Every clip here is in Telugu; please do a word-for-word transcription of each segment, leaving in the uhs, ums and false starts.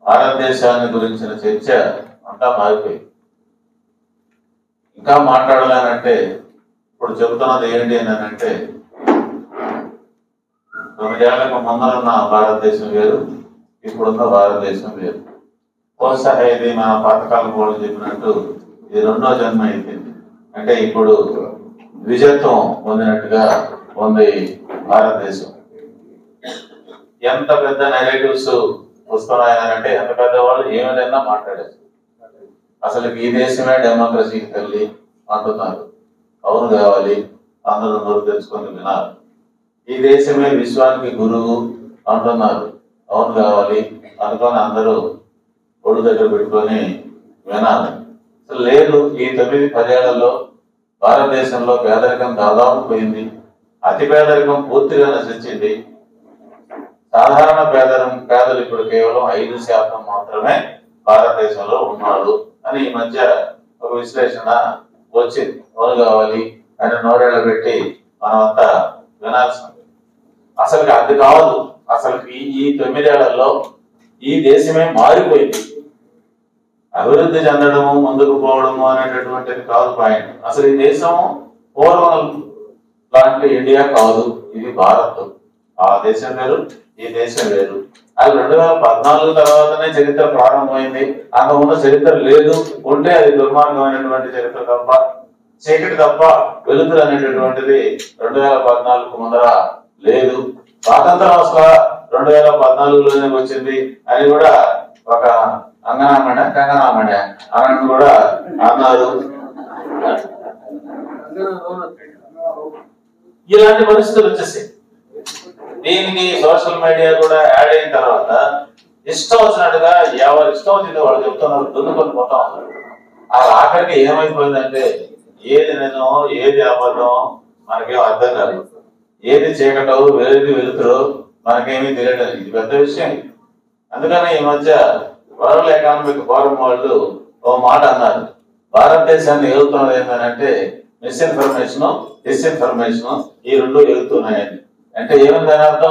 భారతదేశాన్ని గురించిన చర్చ అంతా మారిపోయింది. ఇంకా మాట్లాడాలంటే ఇప్పుడు చెబుతున్నది ఏంటి అని అంటే, తొమ్మిదేళ్లకు ముందరున్న భారతదేశం వేరు, ఇప్పుడున్న భారతదేశం వేరు. బహుశా ఇది మన పాతకాలం కూడా చెప్పినట్టు ఇది రెండో జన్మ అయిపోయింది. అంటే ఇప్పుడు ద్విజత్వం పొందినట్టుగా ఉంది భారతదేశం. ఎంత పెద్ద నెరేటివ్స్ వస్తున్నాయనంటే ఎంత పెద్దవాళ్ళు ఏమైనా మాట్లాడారు. అసలు ఈ దేశమే డెమోక్రసీకి తల్లి అంటున్నారు. అవును కావాలి, అందరూ నోరు తెచ్చుకొని వినాలి. ఈ దేశమే విశ్వానికి గురువు అంటున్నారు. అవును కావాలి అనుకొని అందరూ ఒళ్ళు దగ్గర పెట్టుకొని వినాలి. అసలు లేదు, ఈ తొమ్మిది పదేళ్లలో భారతదేశంలో పేదరికం దాదాపు పోయింది. అతి పేదరికం పూర్తిగా నశించింది. సాధారణ పేదరం పేదలు ఇప్పుడు కేవలం ఐదు శాతం మాత్రమే భారతదేశంలో ఉన్నారు అని ఈ మధ్య ఒక విశ్లేషణ వచ్చింది. అవును కావాలి అని నోరేళ్ళ పెట్టి మనమంతా వినాల్సింది. అసలు అది కాదు. అసలు ఈ ఈ తొమ్మిదేళ్లలో ఈ దేశమే మారిపోయింది. అభివృద్ధి చెందడము, ముందుకు పోవడము అనేటటువంటిది కాదు పాయింట్. అసలు ఈ దేశం పూర్వం లాంటి ఇండియా కాదు, ఇది భారత్. ఆ దేశం వేరు, ఈ దేశం వేరు. అది రెండు వేల పద్నాలుగు తర్వాతనే చరిత్ర ప్రారంభమైంది. అంతకుముందు చరిత్ర లేదు. ఉంటే అది దుర్మార్గమైనటువంటి చరిత్ర తప్ప, చీకటి తప్ప వెలుతురు అనేటటువంటిది రెండు వేల పద్నాలుగు ముందర లేదు. స్వాతంత్ర అవస్థ రెండు వేల పద్నాలుగులోనే వచ్చింది అని కూడా ఒక అంగనామణ కంగనామణ అని కూడా అన్నారు. ఇలాంటి పరిస్థితులు వచ్చేసాయి. దీనికి సోషల్ మీడియా కూడా యాడ్ అయిన తర్వాత ఇష్టం వచ్చినట్టుగా ఎవరు ఇష్టం వచ్చింది వాళ్ళు చెప్తున్నారు, దున్నుకొని పోతా ఉన్నారు. ఆ ఆఖరికి ఏమైపోయిందంటే ఏది నిజం ఏది అబద్ధం మనకేం అర్థం కాదు. ఏది చీకటో ఏది వెలుతురో మనకేమీ తెలియదు. ఇది పెద్ద విషయం. అందుకని ఈ మధ్య వరల్డ్ ఎకనామిక్ ఫోరం వాళ్ళు ఓ మాట అన్నారు, భారతదేశాన్ని ఎగుతున్నది ఏంటంటే మిస్ఇన్ఫర్మేషన్ డిస్ఇన్ఫర్మేషన్ ఈ రెండు ఎగుతున్నాయని. అంటే ఏమిటి దాని అర్థం?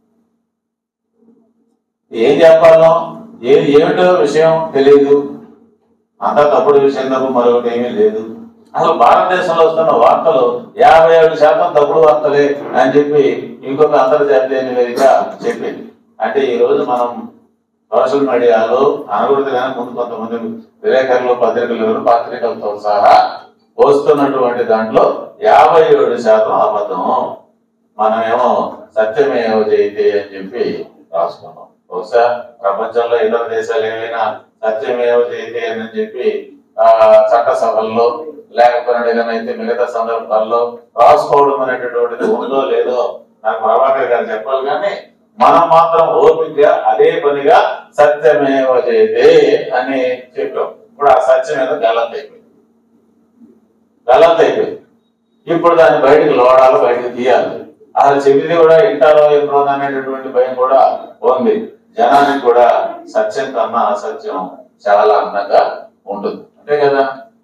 ఏం చెప్పాలో ఏది ఏమిటో విషయం తెలియదు. అంతా తప్పుడు విషయం తప్ప మరొకటి ఏమీ లేదు. అసలు భారతదేశంలో వస్తున్న వార్తలు యాభై ఏడు శాతం తప్పుడు వార్తలే అని చెప్పి ఇంకొక అంతర్జాతీయ నివేదిక చెప్పింది. అంటే ఈ రోజు మనం సోషల్ మీడియాలో అనకూడదు కానీ ముందు కొంతమంది విలేకరులు పత్రికలు పత్రికలతో సహా వస్తున్నటువంటి దాంట్లో యాభై ఏడు శాతం అబద్ధం. మనమేమో సత్యమేవ జయతే అని చెప్పి రాసుకున్నాం. బహుశా ప్రపంచంలో ఇతర దేశాలు ఏమైనా సత్యమేవ జయతే అని చెప్పి ఆ చట్టసభల్లో లేకపోయినైతే మిగతా సందర్భాల్లో రాసుకోవడం అనేటటువంటిది ఉందో లేదో నాకు ప్రభాకర్ గారు చెప్పాలి. కానీ మనం మాత్రం ఓపికగా అదే పనిగా సత్యమేవ జయతే అని చెప్పాం. ఇప్పుడు ఆ సత్యం ఏదో గలంత అయిపోయింది గలంత అయిపోయింది ఇప్పుడు దాన్ని బయటకు లోడాలి, బయటకు తీయాలి. అసలు చెప్పింది కూడా ఇంటారో ఎంతో అనేటటువంటి భయం కూడా ఉంది. జనానికి కూడా సత్యం కన్నా అసత్యం చాలా అందంగా ఉంటుంది. అంతే కదా?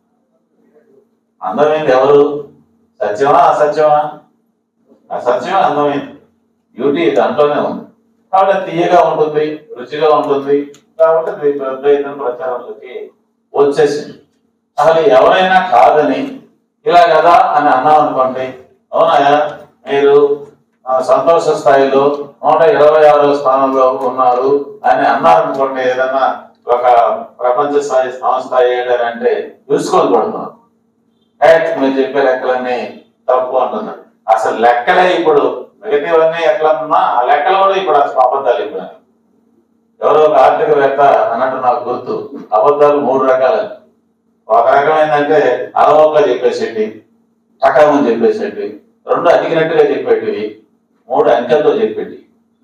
అందమైంది ఎవరు? సత్యమా అసత్యమా? అసత్యమే అందమైంది. బ్యూటీ దాంట్లోనే ఉంది. కాబట్టి తీయగా ఉంటుంది, రుచిగా ఉంటుంది. కాబట్టి పెద్ద ఎత్తున ప్రచారంలోకి వచ్చేసింది. అసలు ఎవరైనా కాదని ఇలా కదా అని అన్నాం అనుకోండి, అవునాయా మీరు సంతోష స్థాయిలో నూట ఇరవై ఆరో స్థానంలో ఉన్నారు అని అన్నారనుకోండి, ఏదన్నా ఒక ప్రపంచ స్థాయి సంస్థ ఏంటంటే చూసుకొని పడుతున్నారు. మీరు చెప్పే లెక్కలన్నీ తప్పు అంటున్నారు. అసలు లెక్కలే ఇప్పుడు మిగతావన్నీ ఎట్లన్నా ఆ లెక్కలు కూడా ఇప్పుడు అసలు అబద్ధాలు అయిపోయినాయి. ఎవరో ఒక ఆర్థికవేత్త అన్నట్టు నాకు గుర్తు, అబద్ధాలు మూడు రకాలు. ఒక రకం ఏంటంటే అలవోగా చెప్పేసేటి, టకామని చెప్పేసేటి, రెండు అడిగినట్టుగా చెప్పేటివి, మూడు అంకెలతో చెప్పేటి.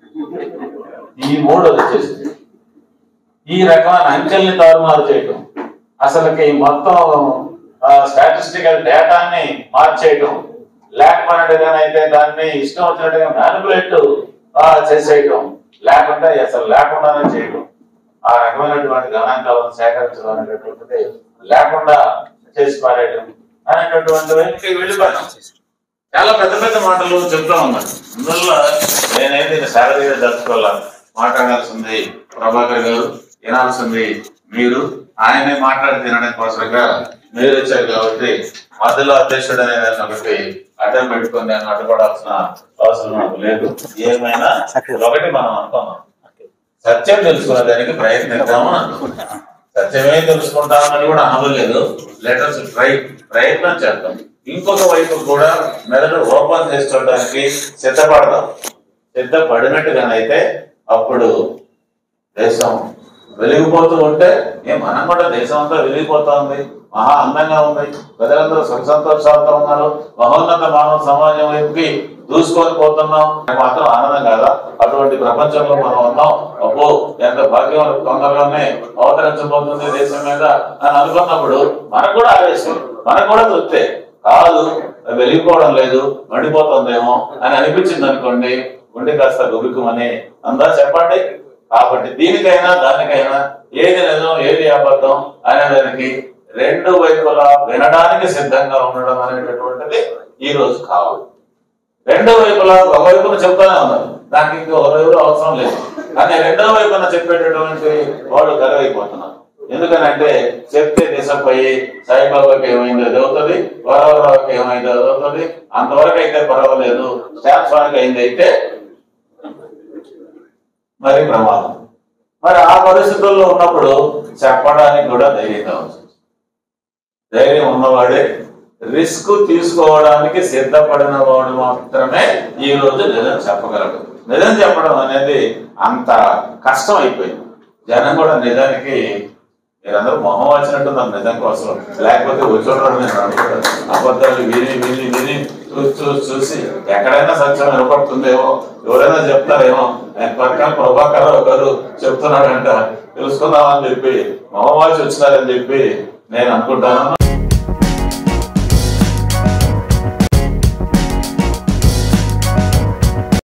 ఈ మూడు వచ్చేసింది. ఈ రకమైన అంకెల్ని తారుమారు చేయటం, అసలుకి మొత్తం స్టాటిస్టికల్ డేటాని మార్చేయటం, లేకపోయినట్టుగానైతే దాన్ని ఇష్టం వచ్చినట్టుగా మ్యానిపులేట్ చేసేయటం, లేకుండా అసలు లేకుండానే చేయటం, ఆ రకమైనటువంటి గణాంకాలను సేకరించడం అనేటటువంటిది లేకుండా చేసి పారేయడం అనేటటువంటివి వెళ్ళిపోయాం. చాలా పెద్ద పెద్ద మాటలు చెప్తా ఉన్నారు. అందువల్ల నేనైతే శారదీగా దర్శకుల మాట్లాడాల్సింది ప్రభాకర్ గారు. వినాల్సింది మీరు. ఆయనే మాట్లాడి తినడం కోసంగా మీరు వచ్చారు కాబట్టి మధ్యలో అధ్యక్షుడు అనే దాన్ని ఒకటి అడ్డం పెట్టుకొని నేను అడ్డుపడాల్సిన అవసరం నాకు లేదు. ఏమైనా ఒకటి మనం అనుకున్నాం, సత్యం తెలుసుకునే దానికి ప్రయత్నిద్దామని అనుకుంటాం. సత్యమే తెలుసుకుంటామని కూడా అనలేదు. లెటర్స్ ట్రై ప్రయత్నం చేద్దాం. ఇంకొక వైపు కూడా మెదడు ఓపెన్ చేసుకోవడానికి సిద్ధపడదాం. సిద్ధపడినట్టుగానైతే అప్పుడు దేశం వెలిగిపోతూ ఉంటే ఏ మనం కూడా దేశం అంతా వెలిగిపోతా ఉంది, మహా అందంగా ఉంది, ప్రజలందరూ సుఖ సంతోషాలతో ఉన్నారు, మహోన్నత మానవ సమాజం వైపుకి దూసుకొని పోతున్నాం. మాత్రం ఆనందం కాదా? అటువంటి ప్రపంచంలో మనం ఉన్నాం. అబ్బో ఎంత భాగ్యం, తొందరగానే అవతరించబోతుంది దేశం మీద అని అనుకున్నప్పుడు మనకు కూడా ఆవేశం, మనకు కూడా తృప్తే కాదు. వెలిగిపోవడం లేదు, మండిపోతుందేమో అని అనిపించింది అనుకోండి, గుండె కాస్త గుబికుమని అందా చెప్పండి. కాబట్టి దీనికైనా దానికైనా ఏది నిజం ఏది అబద్ధం అనే దానికి రెండు వైపులా వినడానికి సిద్ధంగా ఉండడం అనేటటువంటిది ఈ రోజు కావాలి. రెండో వైపులా ఒక వైపున చెప్తానే ఉన్నారు, దానికి ఇంకో వైపు అవసరం లేదు. కానీ రెండో వైపున చెప్పేటటువంటి వాళ్ళు కరువైపోతున్నారు. ఎందుకనంటే చెప్తే దిశపోయి సాయిబాబాకి ఏమైందో చదువుతుంది, వరవరావుకి ఏమైందో చదువుతుంది. అంతవరకు అయితే పర్వాలేదు, స్టాఫ్ వారికి అయింది అయితే మరి ప్రమాదం. మరి ఆ పరిస్థితుల్లో ఉన్నప్పుడు చెప్పడానికి కూడా ధైర్యం కావచ్చు. ధైర్యం ఉన్నవాడే, రిస్క్ తీసుకోవడానికి సిద్ధపడిన వాడు మాత్రమే ఈ రోజు నిజం చెప్పగలడు. నిజం చెప్పడం అనేది అంత కష్టం అయిపోయింది. జనం కూడా నిజానికి మీరందరూ మొహం వచ్చినట్టున్నారు నిజం కోసం, లేకపోతే వచ్చేటప్పుడు నేను అనుకుంటాను. అబద్ధాలు విని విని విని చూసి చూసి చూసి ఎక్కడైనా సత్యం వినపడుతుందేమో, ఎవరైనా చెప్తారేమో. ఆయన పక్కన ప్రభాకర్ గారు చెప్తున్నాడంట, తెలుసుకుందామని చెప్పి మొహం వచ్చి వచ్చినారని చెప్పి నేను అనుకుంటాను.